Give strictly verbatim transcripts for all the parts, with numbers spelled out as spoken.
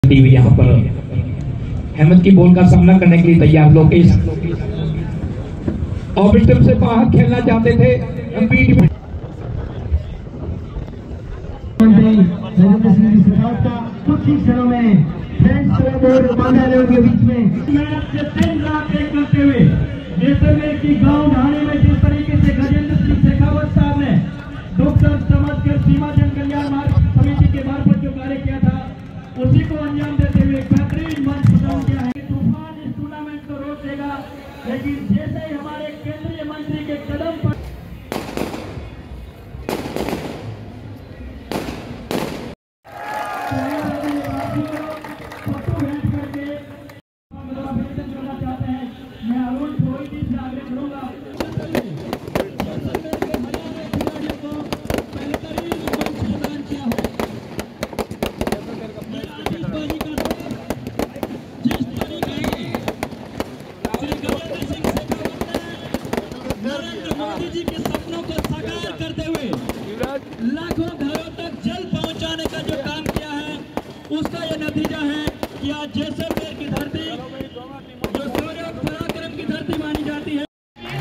TV यहाँ पर अहमद की बॉल का सामना करने के लिए तैयार लोकेश और विकेट से बाहर खेलना चाहते थे। कुछ ही क्षणों में फ्रेंड्स और बांग्लादेश के बीच में मैच से दिन रात एक करते हुए जैसलमेर की गांव ढाणी में जिस तरीके से गजेंद्र सिंह शेखावत साहब ने डॉक्टर समझकर सीमा जन कल्याण मार्ग समिति के मार्फत जो कार्य किया था उसी को अंजाम देते हुए बेहतरीन मंच प्रदान किया है। तूफान इस टूर्नामेंट को रोक देगा, लेकिन जैसे ही हमारे केंद्रीय मंत्री के कदम पर मोदी जी के सपनों को साकार करते हुए लाखों घरों तक जल पहुंचाने का जो काम किया है उसका यह नतीजा है कि आज जैसलमेर की धरती जो शौर्य और पराक्रम की धरती मानी जाती है।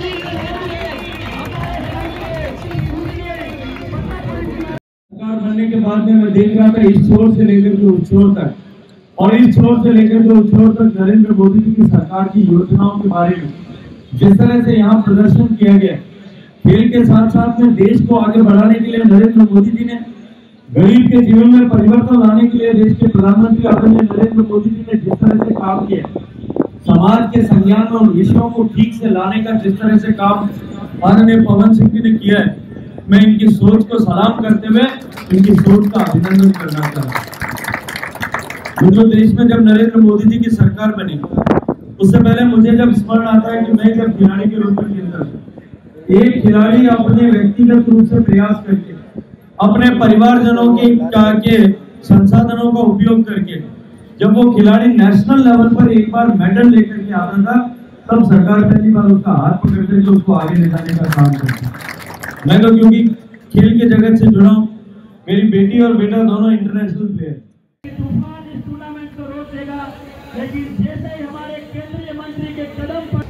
सरकार बनने के बाद में मैं देख रहा था इस छोर से लेकर के उस छोर तक, और इस छोर से लेकर के उस छोर तक नरेंद्र मोदी जी की सरकार की योजनाओं के बारे में जिस तरह से यहाँ प्रदर्शन किया गया, खेल के साथ साथ में देश को आगे बढ़ाने के लिए नरेंद्र मोदी जी ने, गरीब के जीवन में परिवर्तन लाने के लिए देश के प्रधानमंत्री आदरणीय नरेंद्र मोदी जी ने जिस तरह से काम किया, समाज के संज्ञान और विषयों को ठीक से लाने का जिस तरह से काम माननीय पवन सिंह जी ने किया है, मैं इनकी सोच को सलाम करते हुए इनकी सोच का अभिनंदन करना चाहता हूँ। जो देश में जब नरेंद्र मोदी जी की सरकार बनी उससे पहले मुझे जब स्मरण आता है कि मैं जब खिलाड़ी के रूप में खेलता, एक खिलाड़ी अपने व्यक्तिगत रूप से प्रयास करके अपने परिवारजनों के के संसाधनों का उपयोग करके जब वो खिलाड़ी नेशनल लेवल पर एक बार मेडल लेकर के आता था, तब सरकार पहली बार उसका हाथ पकड़ करके उसको आगे ले जाने का काम करती। मैं तो क्योंकि खेल के जगत से जुड़ा हूँ, मेरी बेटी और बेटा दोनों इंटरनेशनल प्लेयर। तूफान इस टूर्नामेंट को रोक देगा, लेकिन जैसे ही हमारे केंद्रीय मंत्री के कदम पर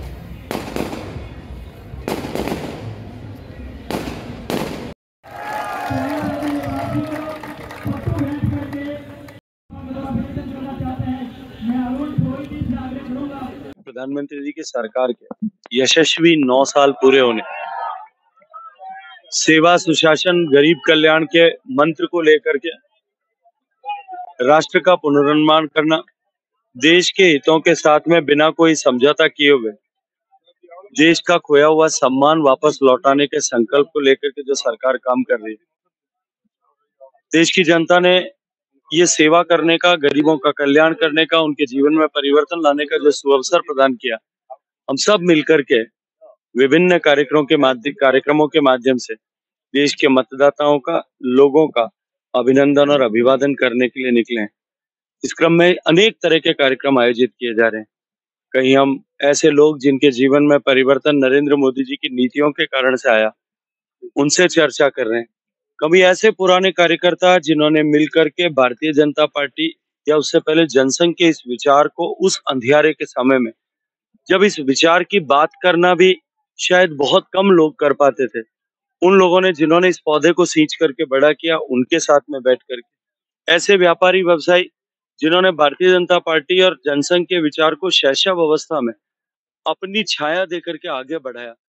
प्रधानमंत्री जी की सरकार के यशस्वी नौ साल पूरे होने, सेवा सुशासन गरीब कल्याण के मंत्र को लेकर के राष्ट्र का पुनर्निर्माण करना, देश के हितों के साथ में बिना कोई समझौता किए हुए देश का खोया हुआ सम्मान वापस लौटाने के संकल्प को लेकर के जो सरकार काम कर रही है, देश की जनता ने ये सेवा करने का, गरीबों का कल्याण करने का, उनके जीवन में परिवर्तन लाने का जो सुअवसर प्रदान किया, हम सब मिलकर के विभिन्न कार्यक्रमों के माध्यम कार्यक्रमों के माध्यम से देश के मतदाताओं का, लोगों का अभिनंदन और अभिवादन करने के लिए निकले हैं। इस क्रम में अनेक तरह के कार्यक्रम आयोजित किए जा रहे हैं। कहीं हम ऐसे लोग जिनके जीवन में परिवर्तन नरेंद्र मोदी जी की नीतियों के कारण से आया, उनसे चर्चा कर रहे हैं। कभी ऐसे पुराने कार्यकर्ता जिन्होंने मिलकर के भारतीय जनता पार्टी या उससे पहले जनसंघ के इस विचार को उस अंधियारे के समय में, जब इस विचार की बात करना भी शायद बहुत कम लोग कर पाते थे, उन लोगों ने जिन्होंने इस पौधे को सींच करके बड़ा किया, उनके साथ में बैठ करके ऐसे व्यापारी व्यवसायी जिन्होंने भारतीय जनता पार्टी और जनसंघ के विचार को शैशव अवस्था में अपनी छाया देकर के आगे बढ़ाया,